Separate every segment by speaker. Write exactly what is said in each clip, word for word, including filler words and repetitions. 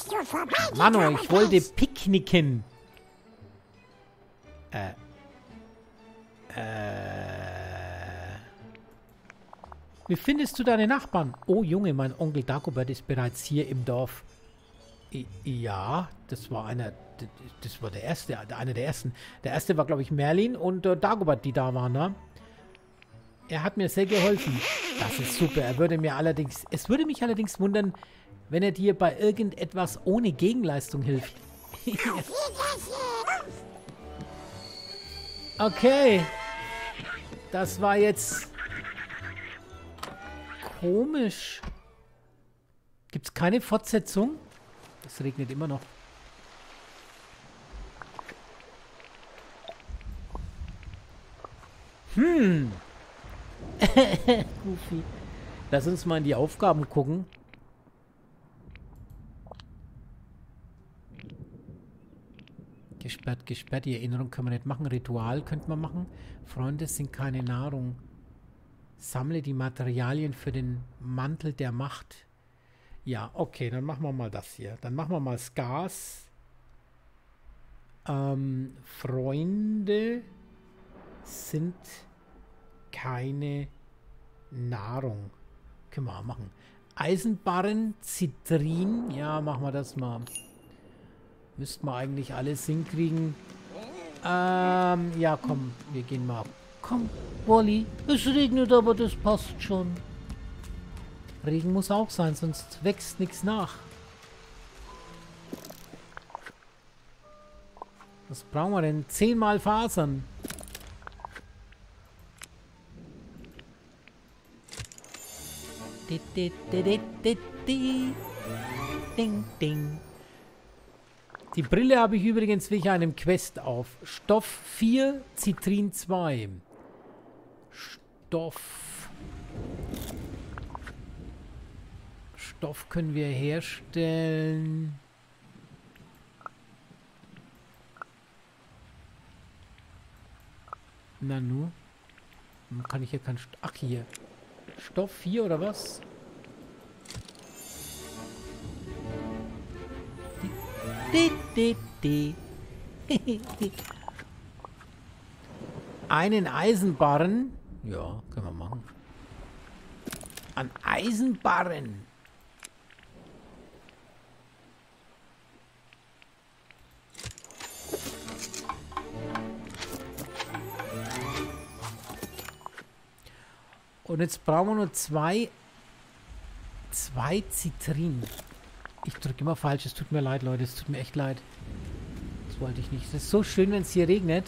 Speaker 1: Mano, ich wollte picknicken. Äh. Äh. Wie findest du deine Nachbarn? Oh Junge, mein Onkel Dagobert ist bereits hier im Dorf. I ja, das war einer, das war der erste, einer der ersten. Der erste war, glaube ich, Merlin und äh, Dagobert, die da waren, ne? Er hat mir sehr geholfen. Das ist super. Er würde mir allerdings, es würde mich allerdings wundern, wenn er dir bei irgendetwas ohne Gegenleistung hilft. Okay. Das war jetzt komisch. Gibt es keine Fortsetzung? Es regnet immer noch. Hm. Goofy. Lass uns mal in die Aufgaben gucken. Gesperrt, gesperrt. Die Erinnerung können wir nicht machen. Ritual könnte man machen. Freunde sind keine Nahrung. Sammle die Materialien für den Mantel der Macht. Ja, okay, dann machen wir mal das hier. Dann machen wir mal Scars. Ähm, Freunde sind keine Nahrung. Können wir auch machen. Eisenbarren, Zitrin. Ja, machen wir das mal. Müssten wir eigentlich alles hinkriegen. Ähm, ja, komm, wir gehen mal. Komm, Wally, es regnet, aber das passt schon. Regen muss auch sein, sonst wächst nichts nach. Was brauchen wir denn? Zehnmal Fasern. Ding, ding. Die Brille habe ich übrigens wegen einem Quest auf. Stoff vier, Zitrin zwei. Stoff. Stoff können wir herstellen. Na nu. Kann ich hier kein... St Ach, hier. Stoff vier oder was? Einen Eisenbarren. Ja, können wir machen. An Eisenbarren. Und jetzt brauchen wir nur zwei, zwei Zitrin. Ich drücke immer falsch. Es tut mir leid, Leute. Es tut mir echt leid. Das wollte ich nicht. Es ist so schön, wenn es hier regnet.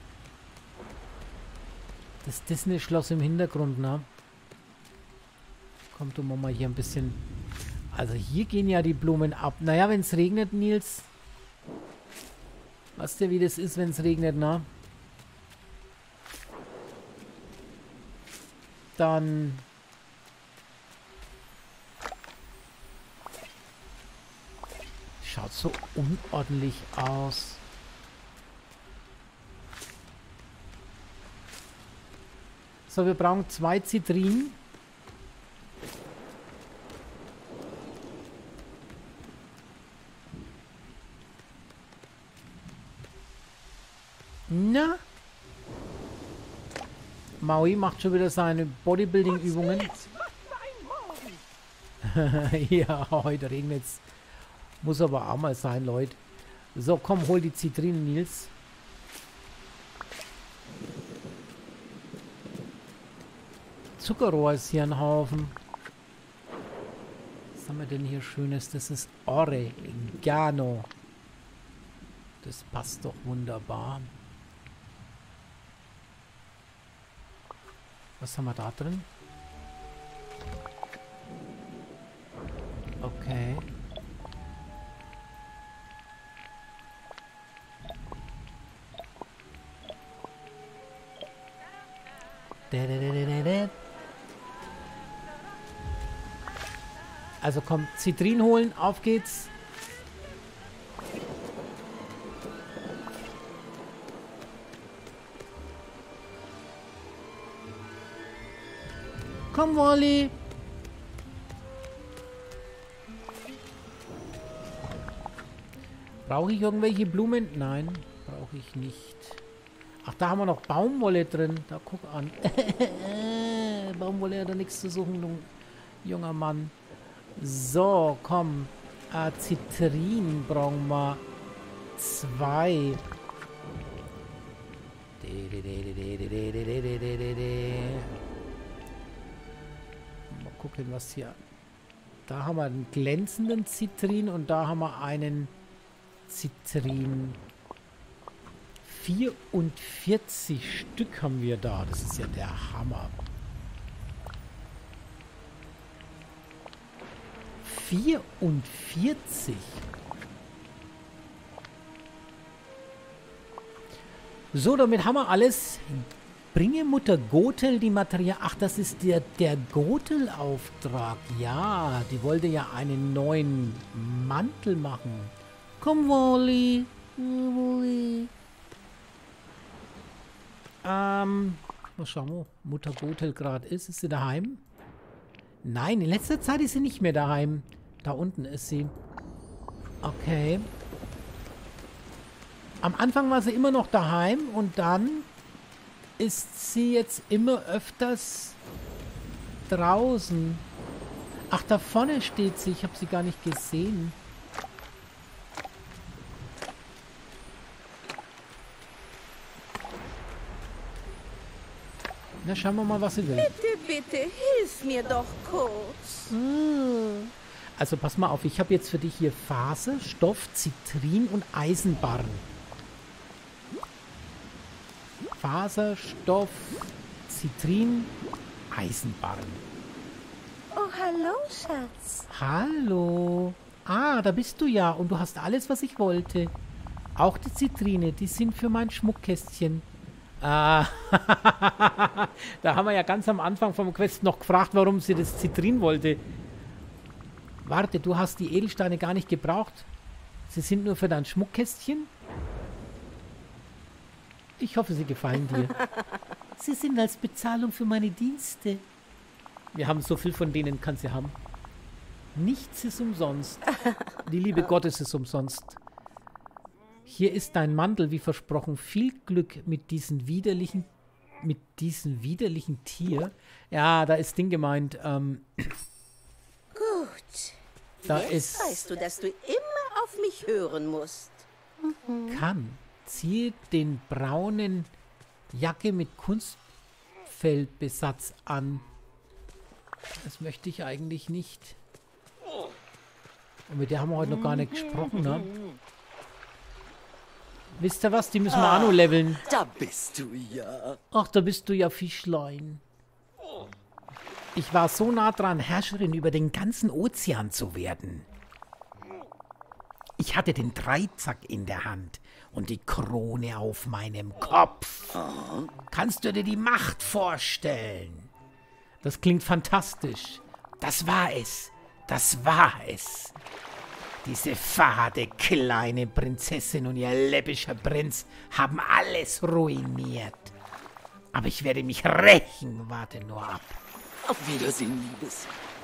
Speaker 1: Das Disney-Schloss im Hintergrund, ne? Kommt, um mal hier ein bisschen... Also hier gehen ja die Blumen ab. Naja, wenn es regnet, Nils. Weißt du, wie das ist, wenn es regnet, ne? Dann... Schaut so unordentlich aus. So, wir brauchen zwei Zitrin. Na? Maui macht schon wieder seine Bodybuilding-Übungen. Ja, heute regnet's. Muss aber auch mal sein, Leute. So, komm, hol die Zitrinen, Nils. Zuckerrohr ist hier ein Haufen. Was haben wir denn hier Schönes? Das ist Oregano. Das passt doch wunderbar. Was haben wir da drin? Okay. Also komm, Zitrin holen, auf geht's. Komm, Wally. Brauche ich irgendwelche Blumen? Nein, brauche ich nicht. Ach, da haben wir noch Baumwolle drin. Da guck an. Baumwolle hat da nichts zu suchen, du junger Mann. So, komm. Äh, Zitrin brauchen wir zwei. Mal gucken, was hier... Da haben wir einen glänzenden Zitrin und da haben wir einen Zitrin. vierundvierzig Stück haben wir da. Das ist ja der Hammer. vierundvierzig. So, damit haben wir alles. Bringe Mutter Gothel die Material... Ach, das ist der, der Gothel-Auftrag. Ja, die wollte ja einen neuen Mantel machen. Komm, Wally. Wally. Ähm, mal schauen, wo Mutter Gothel gerade ist. Ist sie daheim? Nein, in letzter Zeit ist sie nicht mehr daheim. Da unten ist sie. Okay. Am Anfang war sie immer noch daheim und dann ist sie jetzt immer öfters draußen. Ach, da vorne steht sie. Ich habe sie gar nicht gesehen. Na, schauen wir mal, was sie will.
Speaker 2: Bitte, bitte, hilf mir doch kurz.
Speaker 1: Also, pass mal auf. Ich habe jetzt für dich hier Faser, Stoff, Zitrin und Eisenbarren. Faser, Stoff, Zitrin, Eisenbarren.
Speaker 2: Oh, hallo, Schatz.
Speaker 1: Hallo. Ah, da bist du ja. Und du hast alles, was ich wollte. Auch die Zitrine, die sind für mein Schmuckkästchen. Ah, da haben wir ja ganz am Anfang vom Quest noch gefragt, warum sie das Zitrin wollte. Warte, du hast die Edelsteine gar nicht gebraucht. Sie sind nur für dein Schmuckkästchen. Ich hoffe, sie gefallen dir. Sie sind als Bezahlung für meine Dienste. Wir haben so viel von denen, kann sie haben. Nichts ist umsonst. Die Liebe Gottes ist umsonst. Hier ist dein Mantel, wie versprochen. Viel Glück mit diesem widerlichen, mit diesem widerlichen Tier. Ja, da ist Ding gemeint. Ähm,
Speaker 2: Gut.
Speaker 1: da
Speaker 2: Jetzt
Speaker 1: ist...
Speaker 2: weißt du, dass du immer auf mich hören musst.
Speaker 1: Kann. Ziehe den braunen Jacke mit Kunstfeldbesatz an. Das möchte ich eigentlich nicht. Und mit der haben wir heute noch gar nicht gesprochen, ne? Wisst ihr was? Die müssen wir auch noch leveln.
Speaker 3: Da bist du ja.
Speaker 1: Ach, da bist du ja, Fischlein. Ich war so nah dran, Herrscherin über den ganzen Ozean zu werden. Ich hatte den Dreizack in der Hand und die Krone auf meinem Kopf. Kannst du dir die Macht vorstellen? Das klingt fantastisch. Das war es. Das war es. Diese fade kleine Prinzessin und ihr läppischer Prinz haben alles ruiniert. Aber ich werde mich rächen. Warte nur ab.
Speaker 3: Auf Wiedersehen, Liebes.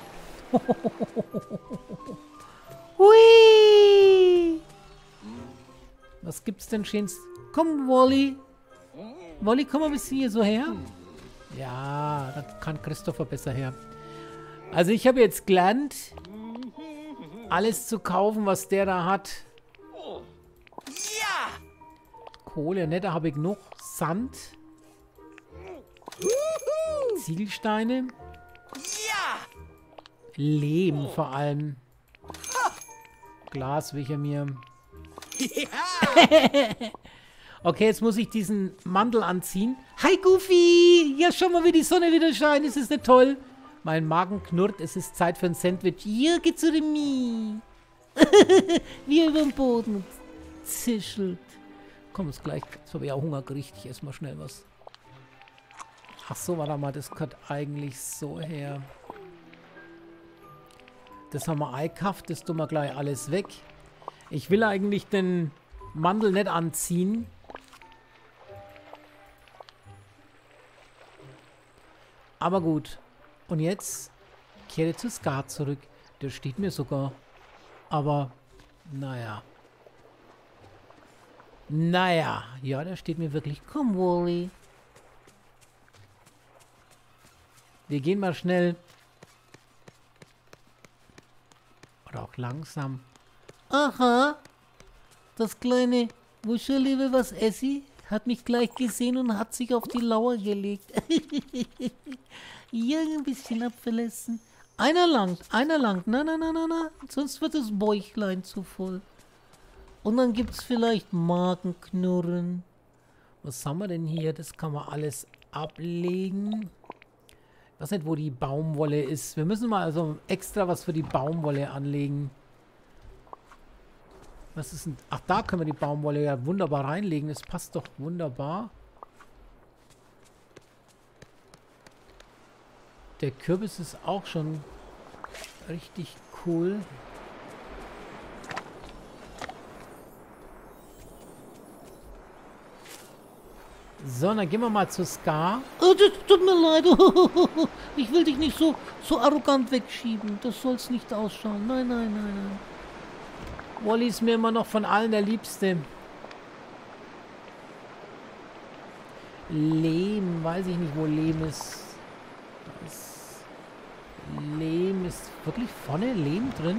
Speaker 1: Hui! Was gibt's denn schönes? Komm, Wally. Wally, komm mal ein bisschen hier so her. Ja, da kann Christopher besser her. Also ich habe jetzt gelernt, alles zu kaufen, was der da hat.
Speaker 3: Ja!
Speaker 1: Kohle, ne, da habe ich genug. Sand. Ziegelsteine.
Speaker 3: Ja!
Speaker 1: Lehm vor allem. Glas will ich ja mir... Okay, jetzt muss ich diesen Mantel anziehen. Hi, Goofy! Ja, schau mal, wie die Sonne wieder scheint. Ist das nicht toll? Mein Magen knurrt. Es ist Zeit für ein Sandwich. Ja, geht's zu dem Mi. Wie er über den Boden zischelt. Komm, ist gleich. Jetzt habe ich auch Hunger gerichtet. Ich esse mal schnell was. Ach so, warte mal. Das gehört eigentlich so her. Das haben wir eingekauft. Das tun wir gleich alles weg. Ich will eigentlich den Mantel nicht anziehen. Aber gut. Und jetzt kehre zu Skat zurück. Der steht mir sogar. Aber, naja. Naja, ja, da steht mir wirklich, komm, Wally. Wir gehen mal schnell. Oder auch langsam. Aha, das kleine Wuscheli will was essen, hat mich gleich gesehen und hat sich auf die Lauer gelegt. Hier ein bisschen abverlassen. Einer langt, einer langt. Na, na, na, na, na. Sonst wird das Bäuchlein zu voll. Und dann gibt es vielleicht Magenknurren. Was haben wir denn hier? Das kann man alles ablegen. Ich weiß nicht, wo die Baumwolle ist. Wir müssen mal also extra was für die Baumwolle anlegen. Was ist denn? Ach, da können wir die Baumwolle ja wunderbar reinlegen. Das passt doch wunderbar. Der Kürbis ist auch schon richtig cool. So, dann gehen wir mal zu Scar. Oh, das tut mir leid. Ich will dich nicht so, so arrogant wegschieben. Das soll es nicht ausschauen. Nein, nein, nein, nein. Wally ist mir immer noch von allen der Liebste. Lehm. Weiß ich nicht, wo Lehm ist. Da ist Lehm. Ist wirklich vorne Lehm drin?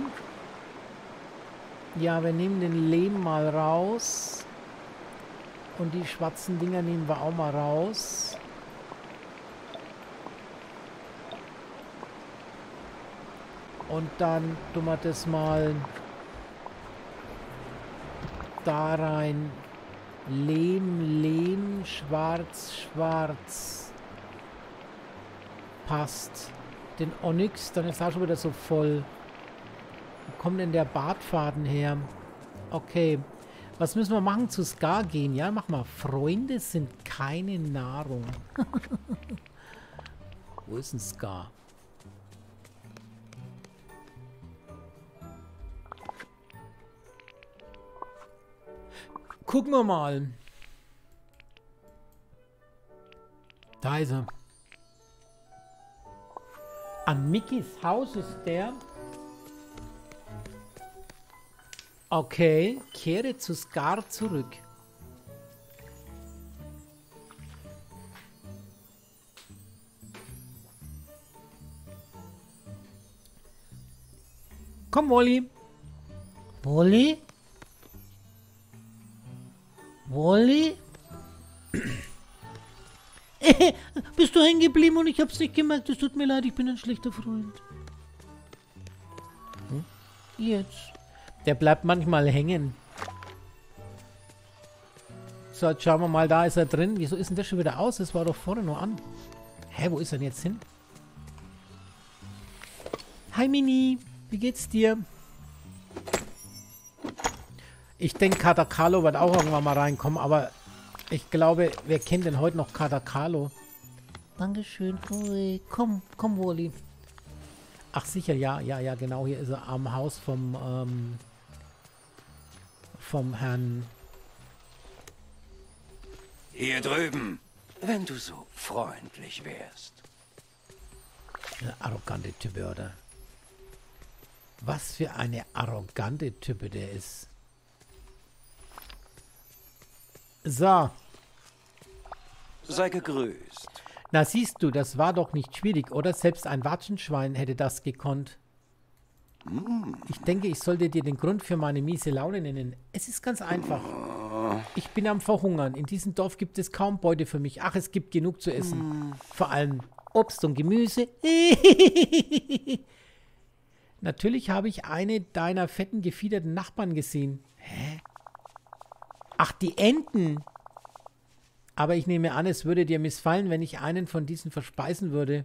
Speaker 1: Ja, wir nehmen den Lehm mal raus. Und die schwarzen Dinger nehmen wir auch mal raus. Und dann tun wir das mal da rein. Lehm, Lehm, schwarz, schwarz. Passt. Den Onyx, dann ist er schon wieder so voll. Wo kommt denn der Bartfaden her? Okay. Was müssen wir machen? Zu Scar gehen? Ja, mach mal. Freunde sind keine Nahrung. Wo ist ein Scar? Gucken wir mal. Da ist er. An Mickys Haus ist der. Okay, kehre zu Scar zurück. Komm, Wally. Wally? Wally? Bist du hängen geblieben und ich hab's nicht gemerkt? Es tut mir leid, ich bin ein schlechter Freund. Hm? Jetzt. Der bleibt manchmal hängen. So, jetzt schauen wir mal, da ist er drin. Wieso ist denn das schon wieder aus? Das war doch vorne nur an. Hä, wo ist er denn jetzt hin? Hi Mini, wie geht's dir? Ich denke, Katakalo wird auch irgendwann mal reinkommen, aber ich glaube, wer kennt denn heute noch Katakalo? Dankeschön. Ui, komm, komm, Wally. Ach sicher, ja, ja, ja, genau. Hier ist er am Haus vom, ähm, vom Herrn.
Speaker 3: Hier drüben, wenn du so freundlich wärst.
Speaker 1: Eine arrogante Type, oder? Was für eine arrogante Type der ist. So.
Speaker 3: Sei gegrüßt.
Speaker 1: Na siehst du, das war doch nicht schwierig, oder? Selbst ein Watschenschwein hätte das gekonnt. Ich denke, ich sollte dir den Grund für meine miese Laune nennen. Es ist ganz einfach. Ich bin am Verhungern. In diesem Dorf gibt es kaum Beute für mich. Ach, es gibt genug zu essen. Vor allem Obst und Gemüse. Natürlich habe ich eine deiner fetten, gefiederten Nachbarn gesehen. Hä? Ach, die Enten. Aber ich nehme an, es würde dir missfallen, wenn ich einen von diesen verspeisen würde.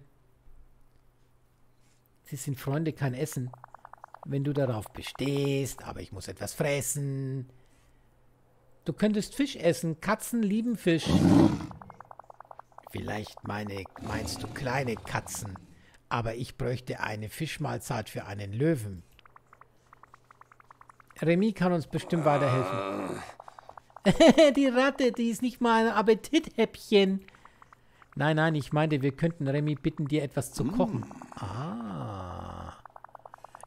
Speaker 1: Sie sind Freunde, kein Essen. Wenn du darauf bestehst, aber ich muss etwas fressen. Du könntest Fisch essen. Katzen lieben Fisch. Vielleicht meine, meinst du kleine Katzen. Aber ich bräuchte eine Fischmahlzeit für einen Löwen. Remy kann uns bestimmt weiterhelfen. Die Ratte, die ist nicht mal ein Appetithäppchen. Nein, nein, ich meinte, wir könnten Remy bitten, dir etwas zu kochen. Ah.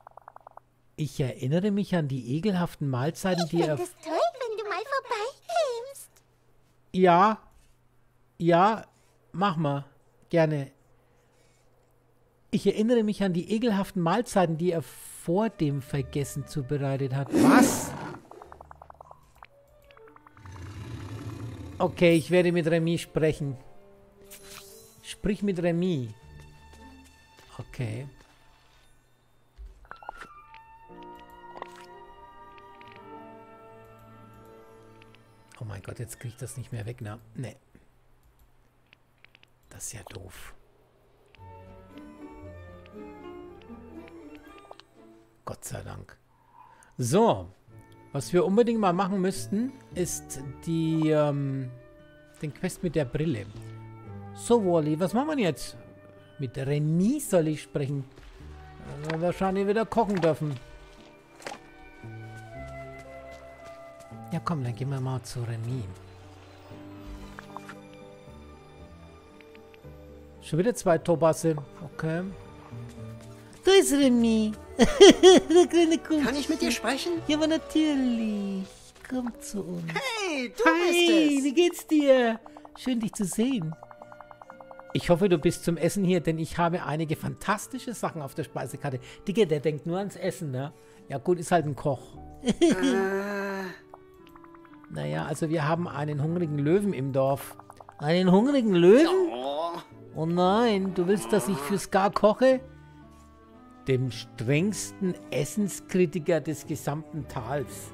Speaker 1: Ich erinnere mich an die ekelhaften Mahlzeiten,
Speaker 4: Ich
Speaker 1: die er...
Speaker 4: Ich finde es toll, wenn du mal
Speaker 1: Ja. Ja, mach mal. Gerne. Ich erinnere mich an die ekelhaften Mahlzeiten, die er vor dem Vergessen zubereitet hat. Was? Okay, ich werde mit Remy sprechen. Sprich mit Remy. Okay. Oh mein Gott, jetzt kriege ich das nicht mehr weg, ne? Nee. Das ist ja doof. Gott sei Dank. So. Was wir unbedingt mal machen müssten, ist die, ähm, den Quest mit der Brille. So, Wally, was machen wir jetzt? Mit Remy soll ich sprechen. Also wahrscheinlich wieder kochen dürfen. Ja, komm, dann gehen wir mal zu Remy. Schon wieder zwei Tobasse. Okay. Da ist Remy. Der kleine Kumpel.
Speaker 4: Kann ich mit dir sprechen?
Speaker 1: Ja, aber natürlich. Komm zu uns.
Speaker 4: Hey, du
Speaker 1: Hi,
Speaker 4: bist es.
Speaker 1: wie geht's dir? Schön, dich zu sehen. Ich hoffe, du bist zum Essen hier, denn ich habe einige fantastische Sachen auf der Speisekarte. Digga, der denkt nur ans Essen, ne? Ja gut, ist halt ein Koch.
Speaker 4: äh,
Speaker 1: Naja, also wir haben einen hungrigen Löwen im Dorf. Einen hungrigen Löwen?
Speaker 4: oh.
Speaker 1: Oh nein, du willst, dass ich für Scar koche? Dem strengsten Essenskritiker des gesamten Tals.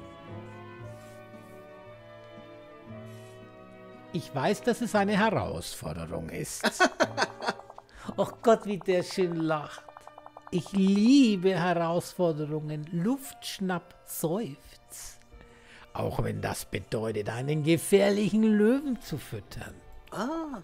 Speaker 1: Ich weiß, dass es eine Herausforderung ist. Och Gott, wie der schön lacht. Ich liebe Herausforderungen. Luft, schnapp, seufz. Auch wenn das bedeutet, einen gefährlichen Löwen zu füttern.
Speaker 4: Ah.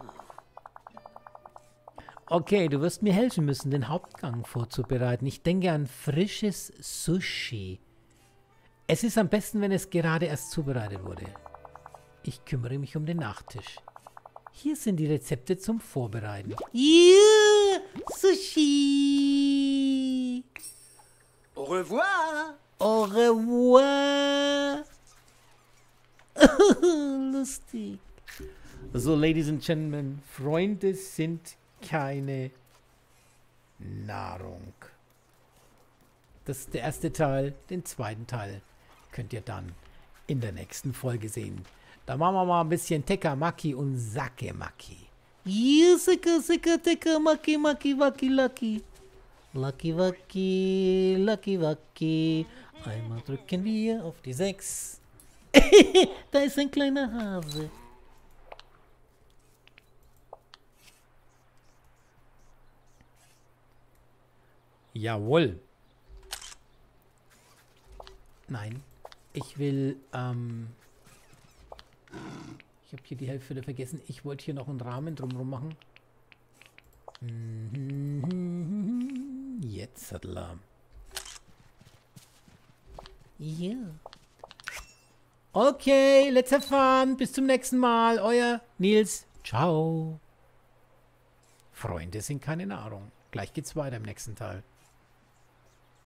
Speaker 1: Okay, du wirst mir helfen müssen, den Hauptgang vorzubereiten. Ich denke an frisches Sushi. Es ist am besten, wenn es gerade erst zubereitet wurde. Ich kümmere mich um den Nachtisch. Hier sind die Rezepte zum Vorbereiten. Yeah, Sushi.
Speaker 4: Au revoir.
Speaker 1: Au revoir. Lustig. So, Ladies and Gentlemen, Freunde sind keine Nahrung. Das ist der erste Teil. Den zweiten Teil könnt ihr dann in der nächsten Folge sehen. Da machen wir mal ein bisschen Tekamaki und Sakemaki. Yeah, Sika, Sika, Tekamaki, Maki, Waki, Lucky. Lucky, Waki, Lucky, Waki. Einmal drücken wir auf die sechs. Da ist ein kleiner Hase. Jawohl. Nein. Ich will, ähm... ich habe hier die Hälfte wieder vergessen. Ich wollte hier noch einen Rahmen drumherum machen. Jetzt hat er. Ja. Okay, let's have fun. Bis zum nächsten Mal. Euer Nils. Ciao. Freunde sind keine Nahrung. Gleich geht's weiter im nächsten Teil.